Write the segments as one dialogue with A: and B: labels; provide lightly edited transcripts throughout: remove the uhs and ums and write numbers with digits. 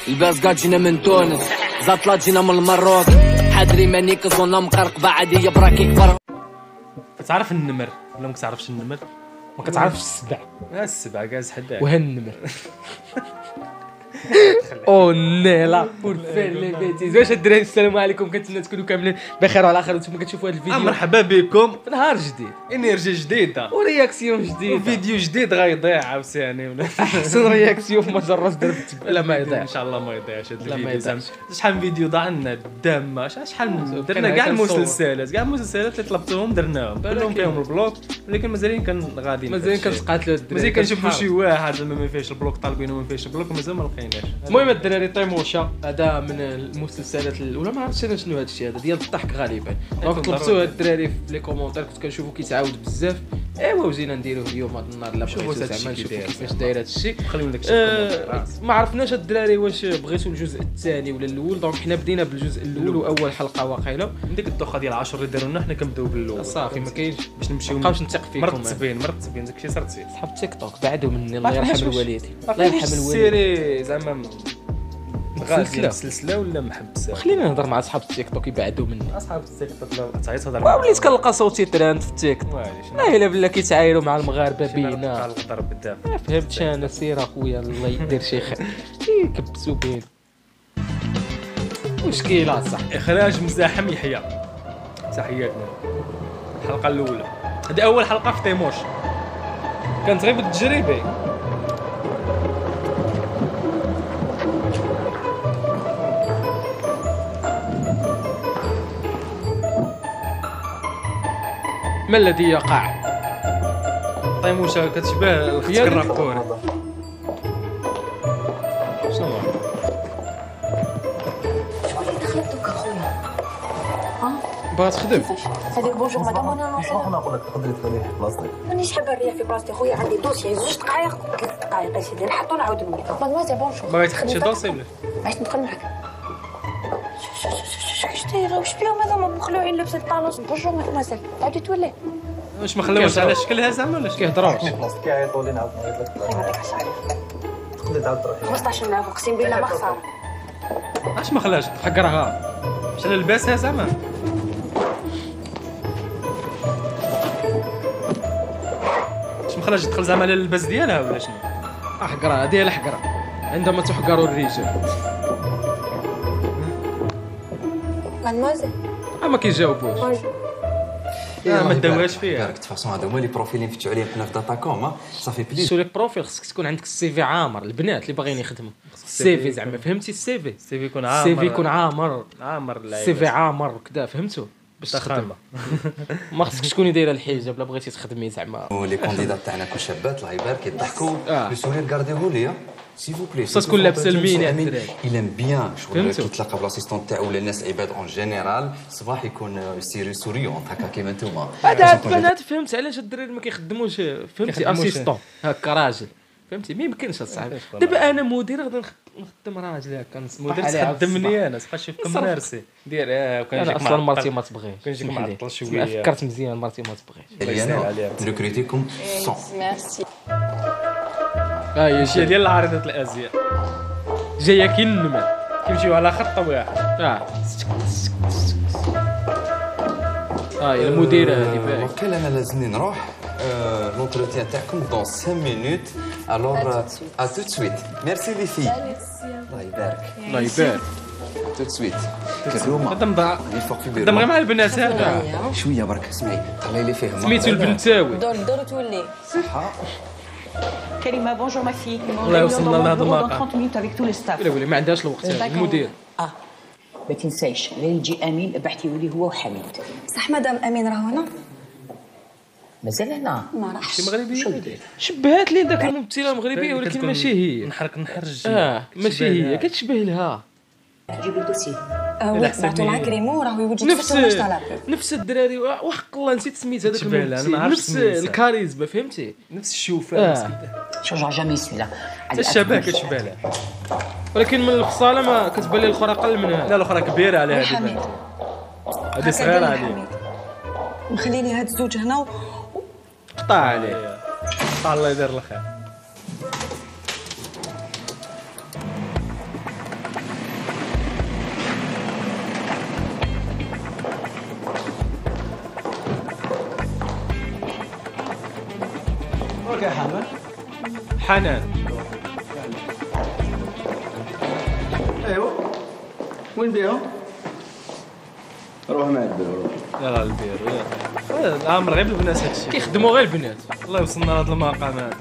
A: الباسكا جينا من تونس، زاطلة جينا من المروك، حادري ماني كزونا مقرقبة عادية براكي كبر.
B: كتعرف النمر ولا ما كتعرفش النمر؟
C: ما كتعرفش السبع.
B: السبع كاز حداك
C: وها النمر. او نيلا بور فير لي بيتيز. واش الدراري السلام عليكم، كنتمنى تكونوا كاملين بخير وعلى خير وانتم كتشوفوا هذا الفيديو.
B: مرحبا بكم
C: في نهار جديد،
B: انرجي جديده
C: ورياكسيون جديد،
B: وفيديو جديد غيضيع عاوتاني.
C: احسن رياكسيون في مجرد درب لا ما يضيع
B: ان شاء الله ما يضيعش هذا
C: لا ما
B: الفيديو.
C: يضيعش.
B: شحال من فيديو ضاع لنا دامه، شحال درنا كاع المسلسلات اللي طلبتوهم درناهم كلهم فيهم البلوك، ولكن مازالين غاديين،
C: مازالين كنتقاتلوا الدراري،
B: مازال كنشوفوا شي واحد زعما ما فيهش البلوك طالبينه ما فيهش البلوك مازال ما لقيناش.
C: المهم الدراري طيموشا هذا من المسلسلات ولا ما عرفتش انا شنو هذا الشيء، هذا ديال الضحك غالبا. دونك طلبتوه الدراري في لي كومونتير، كنت كنشوفو كيتعاود بزاف. ايوا وجينا نديروه اليوم هذا النهار. لا بغيتو زعما نشوفو كيفاش داير هذا الشيء.
B: خلينا داك
C: ما عرفناش الدراري واش بغيتوا الجزء الثاني ولا الاول. دونك حنا بدينا بالجزء الاول واول حلقه واقيلا
B: ديك الدوخه ديال 10 اللي داروا لنا حنا كنبداو بالاول
C: صافي. ما كاينش
B: باش نمشيو
C: مابقاوش نثق فيكم.
B: مرتبين داكشي صار تسير.
C: صحاب تيك توك بعدوا مني، الله يرحم الوالدين. الله يرحم الوالدين.
B: السيري زعما
C: سلسله
B: ولا محبسه.
C: خلينا نهضر مع اصحاب التيك توك يبعدوا مني.
B: اصحاب التيك توك لا تعيط هضر
C: وليت كنلقى صوتي تراند في التيك توك. لا الا بالله كيتعايروا مع المغاربه بينا.
B: الضرب بالدافع.
C: ما فهمتش انا. سير اخويا الله يدير شي خير. كبسوا بين مشكله صح.
B: اخراج مزاحم يحيى، تحياتنا. الحلقه الاولى هذه اول حلقه في تيموش، كانت غير بالتجربه.
C: ما الذي يقع؟
B: طيموشه كتشبه اختك الرابور. شنو هو؟
C: باغا تخدم؟
D: هذيك بونجور مدام وانا نوصل.
E: انا نقول لك تقدري تخليه في بلاصتك.
D: مانيش حابه نريح في بلاصتي خويا، عندي دوسي 2 دقائق 3 دقائق سيدي نحطو نعاود نولي. مادموزيل بونجور.
B: باغي تاخد شي دوسي ولا؟
D: باش ندخل معاك. اش دايره واش بيهم هذوما مخلوعين لابسين الطالوس. بونجور مادموزيل عاودي تولي.
B: واش ما خلاوش على شكلها زعما ولا
C: كيهضروش؟
E: في بلاصتك كيعيطوا لي نعاود نعيط لك.
D: ما يعطيك الصحه.
E: تقدري تعاود تروحي.
D: 15 نعرف اقسم بالله ما خساره.
B: اش ما خلاش
C: حقرها
B: مشى لباسها زعما. اش ما خلاش تدخل زعما على اللباس ديالها ولا شنو؟
C: احقرها ديال الحقره عندما تحقر الرجال.
D: مادموزيل
C: ما كيجاوبوش.
B: ما داوهاش فيها.
F: ديك فاصون هادو هما لي بروفيل اللي نفتحوا عليهم حنا في داتاكوم. صافي بليز
C: سوليك بروفيل خصك تكون عندك السي في عامر. البنات اللي باغيين يخدموا السي في زعما فهمتي. السي في
B: يكون عامر.
C: السي في يكون عامر السي في عامر وكذا فهمتوا باش تخدم. ما خصكش تكوني دايره الحجاب لا بغيتي تخدمي زعما.
F: لي كونديدات تاعنا كون شابات الله يبارك يضحكوا لو سورير غارديوه ليا سي فو بلي.
C: خصها تكون لابسه الميني الدراري.
F: il aime bien شغل كيتلاقى بالاسيستون تاعو ولا الناس عباد اون جينيرال صباح يكون يسيري سوريون هكا كيما نتوما.
C: هذا البنات فهمت علاش الدراري ما كيخدموش فهمتي اسيستون هكا راجل فهمتي. ما يمكنش اصاحبي. دابا انا مدير غادي نخدم راجل هكا نصبح
B: مدير
C: عليه
B: تخدمني انا صباح شوف كم مارسي دير
C: انا اصلا مرتي ما تبغيش.
B: كنجيك معطل شويه.
C: فكرت مزيان مرتي ما تبغيش.
F: انا نكريتيكم 100.
D: ميرسي.
C: هي
B: شي ديال العارضه الازياء
C: جايه كينما
B: كيمشيو على خط واحد.
C: المديره هذه باين.
F: وكيل انا لازمني نروح. لونتروتيان تاعكم دون 5 مينوت. الوغ ا تو سويت. ميرسي لي في. الله يبارك.
C: الله يبارك.
F: تو سويت. كروما
B: قدام ضاع
F: الفوق في
B: قدام غير مع البنات هذا
F: شويه برك اسمعي طلعي لي فيهم.
C: سميتو البنتاوي.
D: دور تولي.
F: صحه.
G: كريمه بونجور ما في.
B: والله وصلنا لهذا المقام.
G: 30 مينوت افيك تو لي ستاف.
C: ولا ما عندهاش الوقت المدير.
G: ما تنسايش غير تجي امين ابعثيه لي هو وحميد.
D: صح مدام امين راه هنا.
G: مازال هنا
D: ما راحش.
B: مغربيه
C: شبهات لي ذاك الممثله المغربيه ولكن ماشي هي.
B: نحرج
C: ماشي هي كتشبه لها.
G: جيب الدوسي.
D: بعثوا معاه كريمو راه يوجد
C: نفس الدراري. وحق الله نسيت سميت هذاك الممثل. نفس الكاريزما فهمتي.
B: نفس الشوفه.
G: شجع جامي سويلا.
B: حتى الشبه كتشبه لها
C: ولكن من الفصاله ما كتبان لي الاخرى اقل منها.
B: لا الاخرى كبيره على هذه. هذه صغيره عليه.
D: مخلي لي هاد الزوج هنا
C: قطع عليه.
B: الله يدير الخير.
H: وراك يا حنان؟
B: حنان.
H: ايوا وين بيهم؟ روح مع البيرو روح.
B: يلا البيرو يلا. عامر غير البنات هادشي.
C: كيخدموا غير البنات.
B: والله وصلنا لهاد المقام هذا.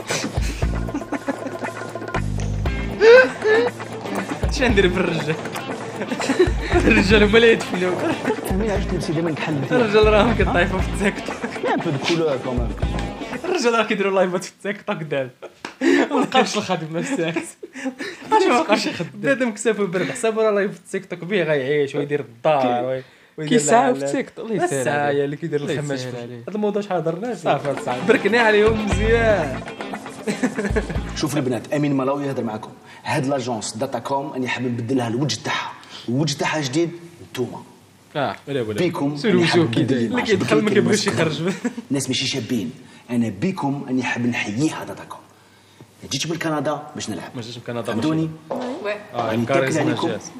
B: اش ندير بالرجال؟ الرجال هما اللي يدفنوا.
H: فهمي علاش نمشي ديما نتحل فيها.
B: الرجال راهم كيطايفوا في التيك توك.
H: ان بو دو كولور كومان.
B: الرجال راه كيديروا لايفات في التيك توك دابا.
C: مابقاش الخدمه الساعات.
B: اش ما بقاش يخدم. بنادم كسافو برد حسابو راه لايف في التيك توك بيه غيعيش ويدير الدار
C: كيسعاو في التيك توك. الله يسهل
B: الساعه
C: عليه.
B: اللي كيدير
C: الله
B: الخماش
C: يسهل
B: فيه.
C: عليه.
B: هذا الموضوع شحال هضرنا فيه.
C: صافي
B: بركني عليهم مزيان.
H: شوف البنات امين ملاوي يهضر معكم. هاد لاجونس داتا كوم اني حاب نبدل لها الوجه تاعها. الوجه تاعها جديد نتوما.
C: ولا
H: بيكم
C: سير وجهه كي
B: اللي كيدخل ما كيبغيش يخرج.
H: الناس ماشي شابين. انا بيكم اني حاب نحييها داتا كوم. جيت من كندا باش نلعب.
B: ما جيتش من كندا
H: فهمتوني؟ راني
B: كاريزما
H: تاكل عليكم.
B: جاز.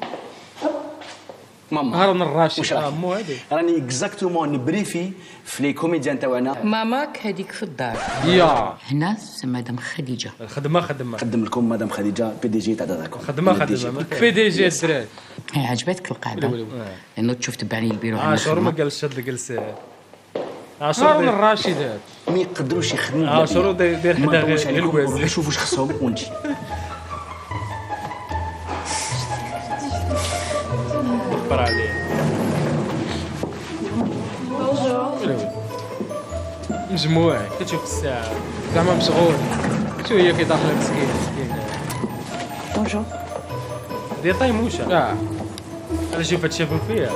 H: ماما
C: هارون الراشد.
H: واش راك؟
B: مو هادي.
H: راني اكزاكتومون نبريفي في لي كوميديان تاعنا.
G: ماماك هذيك في الدار.
C: يا
G: هنا مدام خديجه.
B: خدمه
H: نقدم لكم مدام خديجه بي دي جي تاع داتا كوم.
B: خدمه
C: بي دي جي الدراري.
G: هي عجبتك القعده؟ لانه تشوف تبعني البيرو.
B: عاشور ما قالش هاد الجلسه.
C: هارون
B: عاشور
C: الراشد هذا.
H: ما يقدروش يخدموا.
B: عاشور داير حدا غير الوازن.
H: شوفوا واش خصهم ونجي.
B: كبر عليه.
C: مجموعي
B: كتشوف الساعه
C: زعما مشغول. شو هي في داخل مسكين.
D: بونجور.
B: دير طيموشه. انا شوف هاد شافوا فيها.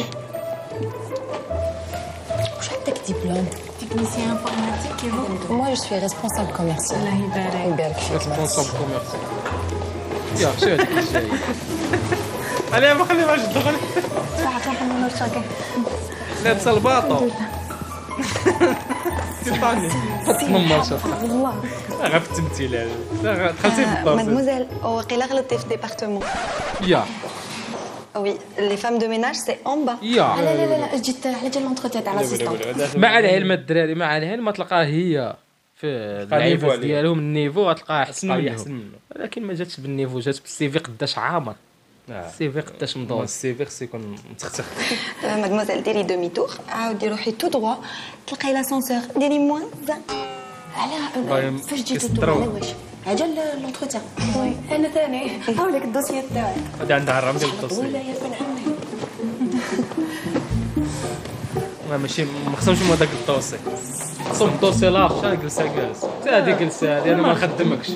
D: واش عندك دبلوم؟ تكنيسيان انفورماتيك كيفو؟ موا جو سوي ريسبونسابل كوميرسيال. الله يبارك. يبارك فيك.
C: ريسبونسابل كوميرسي. يا شو هذيك الجاي.
B: عليها ما خليهاش تدخل.
D: صح حنا نرشاك.
B: لابسه الباطو. تيطاني.
C: تنمر شوف.
D: والله.
B: غير في التمثيل هذا. دخلتي في الدار.
I: Mademoiselle, وقيلا غلطتي في ديبارتمون.
C: يا
I: Oui, les femmes de ménage, c'est en bas.
C: يا
D: لا جيت على جال لونتروتيان تاع لاسيستون.
C: مع العلم الدراري مع العلم تلقاه هي في اللعيبه ديالهم النيفو غتلقاها احسن منهم. ولكن ما جاتش بالنيفو جات بالسي في قداش عامر. السي في قداش مدور.
B: السي في خصو يكون متختخ.
I: Mademoiselle, ديري دومي تور، عاودي روحي تو دروا، تلقاي لاسانسور، ديري موان زان.
D: على فاش جيتو نتوما على واش؟ عجل لونتروتيان. انا ثاني هاوليك الدوسيي تاعك.
B: هادي عندها الرام ديال الدوسي.
D: ولا يا بن عمي.
B: ماشي ما خصهمش يمو داك الدوسي.
C: خصهم الدوسي لاخر.
B: شحال جلسه جالس.
C: هذه جلسه هذه انا ما نخدمكش.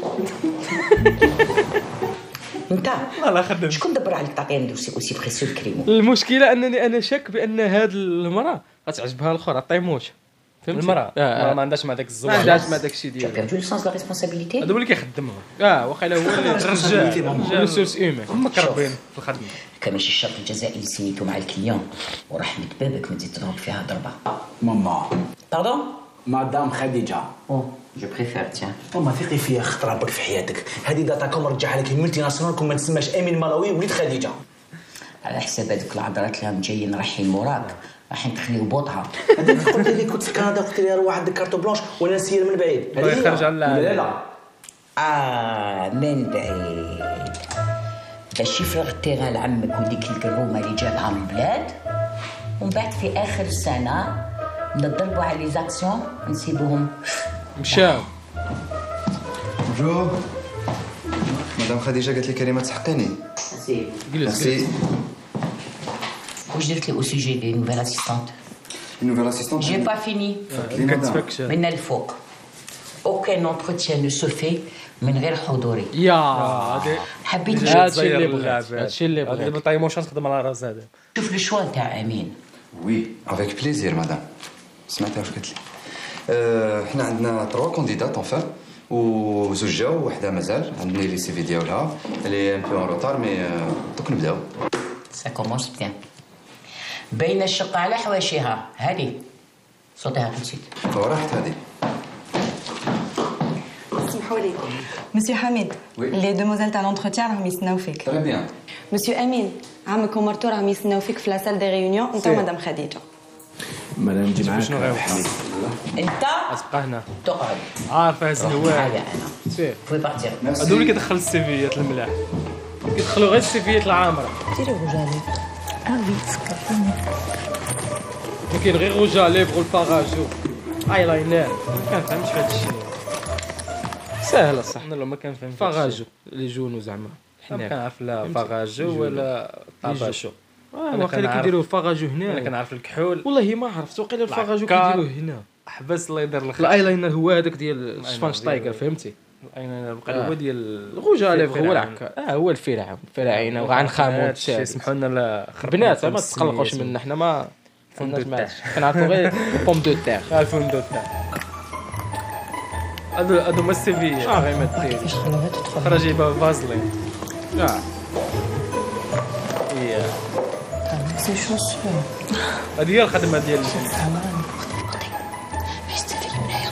G: انت
B: لا خدم.
G: شكون دبر عليك تعطيها ندوسي اوسي بريسيو كريمو؟
C: المشكله انني انا شاك بان هاد المراه غتعجبها الاخر عطيموش. فهمتي؟
B: المراه ما عندهاش مع داك الزوار.
C: ما عندهاش مع داك الشيء
G: Tu as
C: ديالها.
G: perdu le sens de la responsabilité.
B: هذا هو اللي كيخدمهم.
C: واخا هو اللي
B: الرجال
C: ريسورس اومان.
B: هما كربين في الخدمه.
G: كماشي الشرط الجزائي اللي سينيتو مع الكليون ورحمة بابك ما تزيد تضرب فيها ضربة.
H: ماما
G: باردون؟
H: مدام خديجه.
G: جو بريفير تيان.
H: ماما ثقي فيا خطره برك في حياتك. هذه داتا كوم رجعها لك الملتي ناسيونال كون ما تسماش امين ملاوي وليد خديجه.
G: على حساب هذوك العذرات اللي جايين رايحين موراك رايحين تخليو بوطها.
H: هذيك قلت لي كنت في كندا قلت لي روح عندك كارتو بلونش وانا نسير من بعيد.
B: هذه خرج على
H: لا لا
G: من بعيد. باش يفرغ التيران لعمك وديك الكرومه اللي جابها من البلاد ومن بعد في اخر السنه نضربوا على لي زاكسيون نسيبوهم
C: مشاو.
F: بونجور مدام خديجه قالت لي كريمه تحقيني.
C: جلس
F: ميرسي.
G: واش درت لي او سوجي دي نوفيل اسيستونت؟
F: نوفيل اسيستونت.
G: جي با فيني. من الفوق اوكين اونتروتيان نو سو في من غير حضوري.
C: يا
G: حبيت
C: هادشي اللي بغيت. هادشي اللي بغيت.
B: دابا طايموش نخدم على راس هذا.
G: شوف الشوا تاع امين.
F: وي افيك بليزير مدام. سمعتها واش قالت لي. حنا عندنا 3 كونديدات اونفان وزوج جاو وحده مازال عندنا لي سي في ديالها اللي ان بو اون روتار مي دوك نبداو.
G: سا كومونس بيان. باينه الشقه على حواشيها هذه صوتها تنسيت.
F: وراحت هذه.
I: اسمحوا لي. مسيو حميد، لي دوموزيل تاع لونتروتيان راهم يستناو فيك.
F: تري بيان.
I: مسيو امين، عمك ومرتو راهم يستناو فيك في لا سال دي ريونيون انت ومدام خديجه.
H: مادام نجي معاك
B: شنو غير
H: حميد.
G: انت
B: غتبقى هنا
G: تقعد
B: عارف هز الهواء
G: معايا انا
C: سير
G: في بارتير.
B: هادو اللي كيدخل السيفيات الملاح
C: كيدخلوا غير السيفيات العامره
I: ديري رجالي
C: ما كاين غير روج ليفغ والفاغاجو اي لاينر
B: ما كنفهمش في هاد الشيء
C: ساهله صح
B: انا لو ما كنفهم
C: فاغاجو لي جونو زعما
B: ما
C: حنا
B: كنعرف لا فاغاجو ولا طاباشو
C: واخا كيديروا الفاغاجو
B: انا
C: هنا
B: كنعرف الكحول
C: والله ما عرفت وقيلا الفاغاجو
B: العكار.
C: كيديروه هنا
B: حبس الله يدير الخير
C: الايلاينر هو هذاك ديال شفانشتايغر فهمتي
B: انا بقى هو ديال
C: الغوجا ليفغ هو العكار هو الفراعنه الفراعنه وغنخامو
B: يسمحوا لنا لا
C: بنات ما تقلقوش منا حنا ما كنعرفوا غير بوم دو تيغ
B: عارفين دوت هادو ما السيفيات
C: غير ما دير
I: كيفاش خلوها تدخل
B: خرج يبقى فازلين
C: كاع
B: هي
I: سي شوسور
B: هادي هي الخدمه ديال
I: باش تستافي المرايه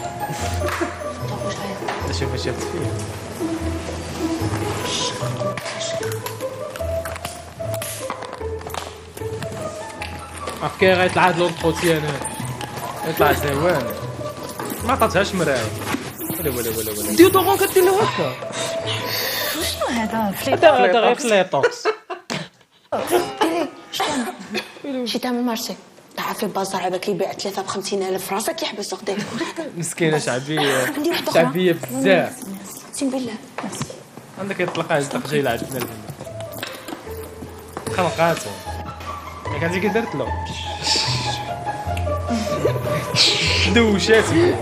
B: شوف اش شفت فيه
C: عرف كي غيطلع هاد لونتروتيان هذا
B: يطلع زوان ما عطاتهاش مرايه ولا
C: ديودورون كدير له هكا
I: شنو هذا
C: هذا غير فليطوكس
D: ديري شي تعمل مارشي تعرف البازار عباك كيبيع 3 ب50,000 راسك يحبس غديك
B: مسكينه شعبيه
D: عندي واحده
C: شعبيه بزاف
D: اقسم بالله
B: عندك يطلق جاي يلعب بنا خلقاتو ياك عندي كي درت له دوشاتي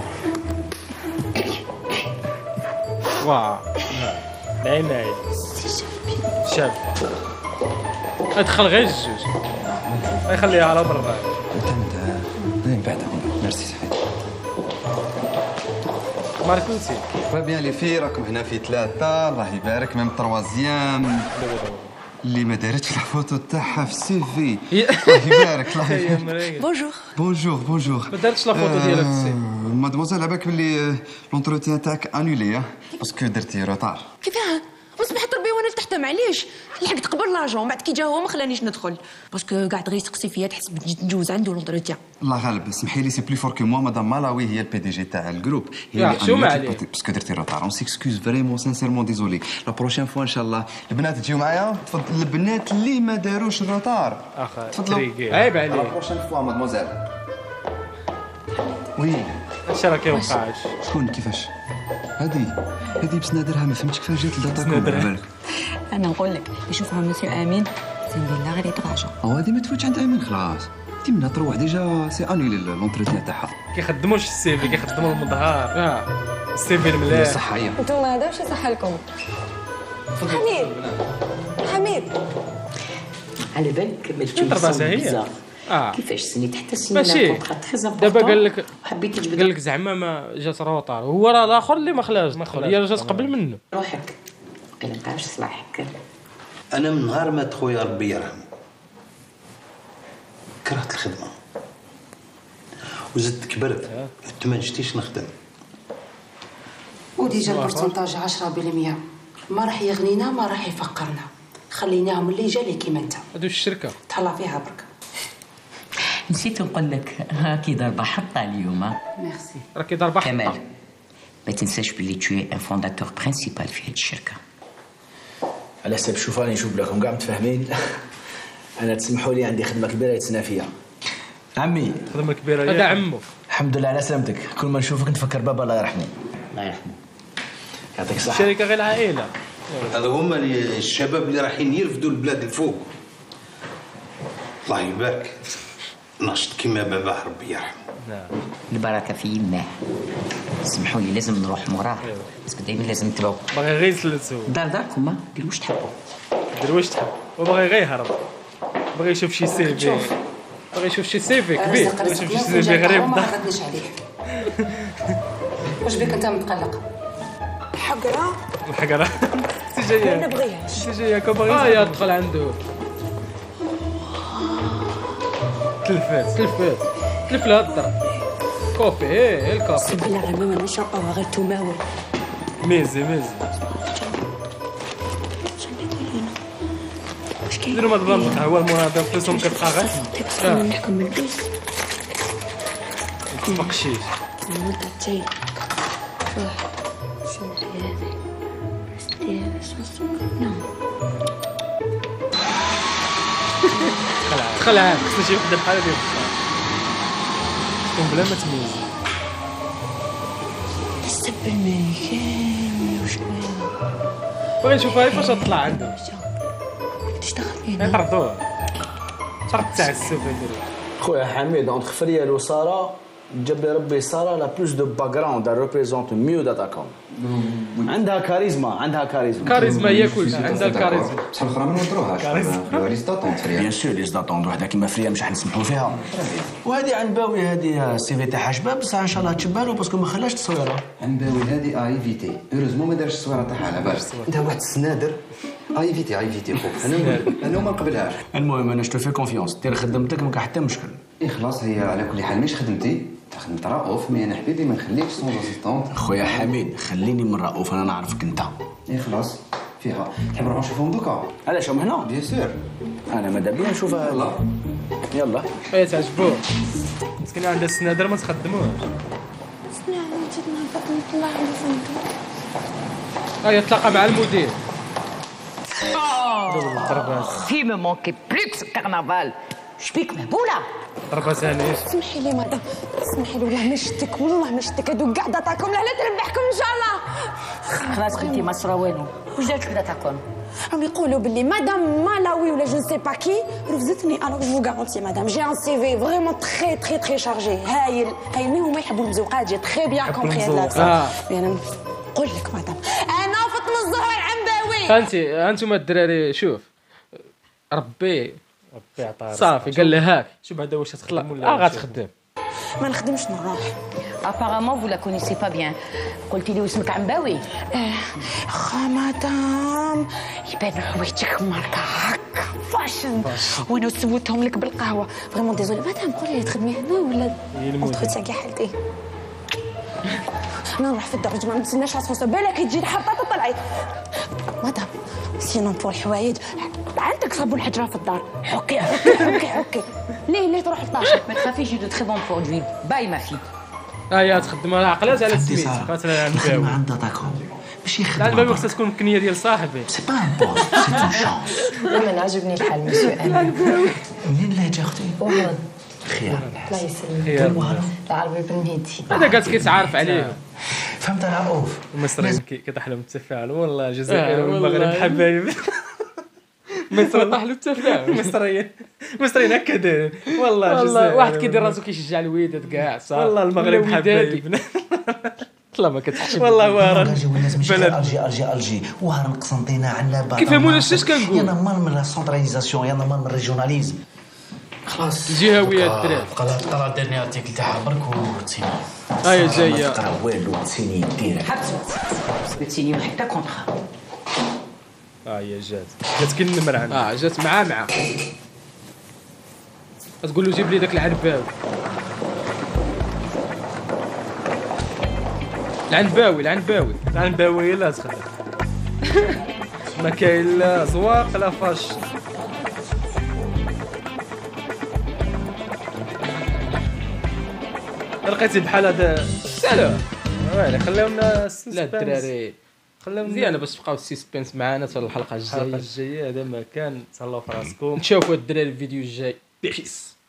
C: واه
B: العناية شاب
C: ادخل غير الجوج
B: يخليها على برا
F: من بعد ميرسي صاحبي.
B: ماركوتي
F: بيان لي في راكم هنا في 3 الله يبارك ميم تروازيام اللي ما دارتش الفوتو تاعها في السي في الله يبارك الله يبارك.
D: بونجور
F: بونجور
C: ما دارتش لا فوتو ديالها في السي
F: مادموزيل عباك بلي لونتروتيان تاعك انولي باسكو درتي روطار.
D: كيفاه وسمحت ربي وانا لتحت معليش لحقت قبل لاجون بعد كي جا هو ما خلانيش ندخل باسكو قاعد غير يسقسي فيا تحس نجوز عنده لونتروتيان.
F: الله غالب اسمحي لي سي بلي فور كو موا مدام مالاوي هي البي دي جي تاع الجروب هي
C: يا شو ما عليك
F: باسكو درتي روطار اون سيكسكوز فريمون سانسيرمون ديزولي لا بروشين فوا ان شاء الله البنات تجيو معايا تفضل البنات اللي ما داروش الروطار تفضلوا
C: عيب عليك
F: لا بروشين فوا مادموزيل وي
B: اش راه كيوقعش
F: شكون كيفاش هذه بس نادرها ما فهمتش كيفاش جات لداتا بالك
I: انا نقول لك يشوفها مسيو امين سين بالله غير يتراجع
F: هذه ما تفوتش عند امين خلاص انت منها تروح ديجا سي انولي لونتروتيان تاعها
B: كيخدموش السيفي كيخدموا المظهر السيفي المليح
F: صح هي
I: انتم هذا واش يصح لكم حميد
G: على بالك
B: ترباسها هي
G: كيفاش سنيت حتى سنين
C: ماشي دابا قال لك زعما ما جات روطار هو راه الاخر اللي ما خلاش هي جات قبل منه
G: روحك ما نلقاوش صلاحك.
H: انا من نهار مات خويا ربي يرحمه كرهت الخدمه وزدت كبرت ما نشتيش نخدم
D: وديجا البورسنتاج 10% ما راح يغنينا ما راح يفقرنا خليناهم اللي جالي كيما انت
C: هادو الشركه
D: تهلا فيها برك.
G: نسيت نقول لك هاكي ضربه حطه اليوم.
D: ميرسي.
C: راكي ضربه
G: كمال ما تنساش بلي توي ان فونداتور برينسيبال في هاد الشركه.
H: على حساب شوف راني نشوف لكم كاع متفاهمين انا تسمحوا لي عندي خدمه كبيره يتسنى فيها عمي
B: خدمه كبيره
C: هذا عمو
H: الحمد لله على سلامتك كل ما نشوفك نتفكر بابا الله يرحمه
G: الله يرحمه
H: يعطيك الصحه
B: الشركه غير العائله
J: هذا هما الشباب اللي رايحين يرفدوا البلاد الفوق الله يبارك ناشط كيما باباه ربي يرحمه.
G: البركه في يماه. سمحوا لي لازم نروح موراه بس دائما لازم نتبعوا
B: باغي غير يسلسوا
G: داركم ديروا واش تحبوا
B: ديروا واش تحب وباغي غير يهرب باغي يشوف شي سيفي
C: باغي يشوف شي سيفي كبير
D: باغي
B: يشوف شي سيفي غريب
D: ما عرفتنيش عليه واش بك انت متقلق حقره
B: الحقره انت جايه
D: ما نبغيهاش
B: انت جايه كباغي
C: يا دخل عنده
B: تلفات
C: تلف لها الدار كوفي هي الكوفي
D: سيب بالله غير ما نشربوها غير تماول
B: ميزي ديروا ما تبان القهوه المناضله فلوسهم كتبقى غير
D: نحكم من البيت
B: تبقشيش
D: المدة تاعي روح شوفي هذه بس دير السكر نعم
B: خلعها خصنا شي وحده بحال هادي تكون بلا ما تميز
D: السب الملكان وشويه
B: بغي نشوفها فاش تطلع عنده
D: تشتغل هنا
B: يطردوها شرط تاع السب نديرو
H: خويا حميد اونتر فريال وساره جاب لي ربي ساره لا بلوس دو باك جراوند ريبريزونت ميو داتاكوم عندها كاريزما
B: هي كلشي عندها الكاريزما
F: بصح الاخرى ما نوضروهاش لي ستاتون فريال
H: بيان سور لي زاتوند وحده كيما فريال مش راح نسمحوا فيها وهذه عنباوي هذه السي في تاعها شباب بصح ان شاء الله تشبالو باسكو ما خلاش تصويره
F: عنباوي هذه ايفيتي هوريزمون ما دارش الصويره تاعها على بالك انت واحد السنادر ايفيتي خوك انا ما نقبلهاش
H: المهم انا شتو في كونفيونس دير خدمتك ما كاين حتى مشكل
F: خلاص هي على كل حال مش خدمتي خدمت رؤوف مي انا حبيبي ما نخليكش سون اسيستونت
H: خويا حميد خليني من رؤوف انا نعرفك انت
F: خلاص فيها تحب نروح نشوفهم دوكا
H: علاش هم هنا
F: بيان سور
H: انا ماذا بيا نشوفها يلا
B: هي تعجبوه مسكينه عندها السنادر ما تخدموش
D: سمع جيت نهبط نطلع على الفندق
B: هيا تلاقى مع المدير
G: في ما مونكي بليكس كارنفال شبيك مهبوله
B: ضربه ثانيه
D: سمحي لي مدام سمحي لي والله ما شتك هادو كاع داتاكم لا تربحكم ان شاء الله
G: خلاص بنتي ما صرا والو واش دارت لك داتاكم
D: راهم يقولوا باللي مدام مالاوي ولا جو سي با كي رفزتني الوغ جو غارونتي مدام جي ان سي في فريمون تري شارجي هايل مي هما يحبوا المزوقات جي تري بيان كومبري هاد لا انا نقول لك مدام انا فاطمه الزهراء العنباوي
B: انتوما الدراري شوف ربي عطاها
C: صافي قال لها هاك
B: شوف هذا واش تخدم ولا
C: غتخدم
D: ما نخدمش نروح
G: ابارامون فو لا كونيسي با بيان قلتي لي اسمك عنباوي
D: خا مدام يبان حوايجك ماركه هكا فاشن وانا سويتهم لك بالقهوه فريمون ديزولي مدام قولي لي تخدمي هنا ولا اونتروتيا كاع حالتي انا نروح في الدرج ما نتسناش اسانسور بالك تجي الحرطه تطلعي مدام سينون بور الحوايج عندك صابون الحجره في الدار حكي ليه تروح لطاشا
G: ما تخافيش دو تري بون برودوي باي ما في
B: هيا تخدم عقلات على السميت مثلا عنباوي
H: عندها داكوم ماشي خدمه
B: العنباوي خصها تكون مكنيه ديال صاحبي
H: سي با ان بوست سي اون شانس
K: من عجبني الحال مسيو امين
H: منين لهجه اختي
K: وهران
H: خير
K: الله يسلمك العربي بالمهدي
B: هذا قالت كيتعارف عليه
H: فهمت انا رؤوف
B: المصريين كيطيحوا التفاعل والله الجزائر والمغرب حبايب مصر طاح له التفاعل مصريين هكا دايرين والله الجزائر
C: واحد كيدير راسو كيشجع الوداد كاع صافي
B: والله المغرب حبايب
C: والله ما كتحشم
B: والله وهران
H: الجي وهران قسنطينه عنا
C: كيفهمونا اش كنقول
H: يانا مال من لا سونتراليزاسيون يانا مال من الريجوناليزم خلاص
C: الجهويه الدراري
H: طلع ديرني ارتيكل تاعها برك وتسيني
C: هاي جايه
H: تقرا والو تسيني دير
G: حبسوا تسينيو حتى كونطرا
B: هي جات كنمر عندها
C: جات معاه تقول له جيب لي داك العنباوي
B: العنباوي لا تخدم ما كاين لا زواق لا فاش لقيتي بحال هذا
C: سلام
B: ويلي خليونا
C: لا الدراري
B: خليونا
C: مزيانه باش تبقاو السسبنس معنا حتى الحلقه الجايه
B: هذا ما كان تهلاو في راسكم
C: نشوفوا الدراري الفيديو الجاي بيس